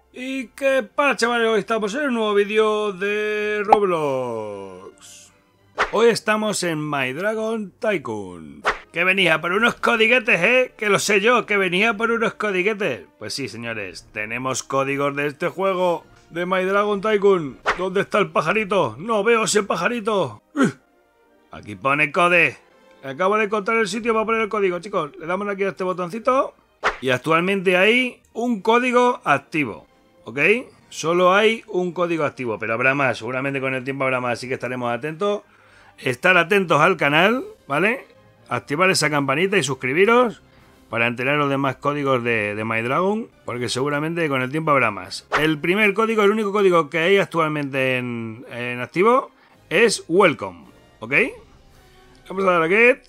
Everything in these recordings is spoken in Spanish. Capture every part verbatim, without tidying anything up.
Y qué pasa, chavales, hoy estamos en un nuevo vídeo de Roblox. Hoy estamos en My Dragon Tycoon. Que venía por unos codiguetes, ¿eh? Que lo sé yo, que venía por unos codiguetes. Pues sí, señores, tenemos códigos de este juego de My Dragon Tycoon. ¿Dónde está el pajarito? No veo ese pajarito. Aquí pone code. Acabo de encontrar el sitio para poner el código, chicos. Le damos aquí a este botoncito. Y actualmente hay un código activo. ¿Ok? Solo hay un código activo, pero habrá más. Seguramente con el tiempo habrá más, así que estaremos atentos. Estar atentos al canal, ¿vale? Activar esa campanita y suscribiros para enteraros de más códigos de, de My Dragon, porque seguramente con el tiempo habrá más. El primer código, el único código que hay actualmente en, en activo es Welcome, ¿ok? Vamos a dar aquí.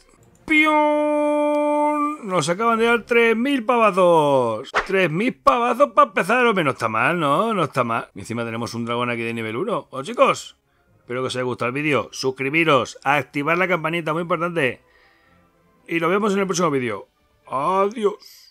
¡Pion! Nos acaban de dar tres mil pavazos. tres mil pavazos para empezar. Hombre, no está mal, ¿no? No está mal. Y encima tenemos un dragón aquí de nivel uno. Bueno, chicos, espero que os haya gustado el vídeo. Suscribiros, activar la campanita, muy importante. Y nos vemos en el próximo vídeo. Adiós.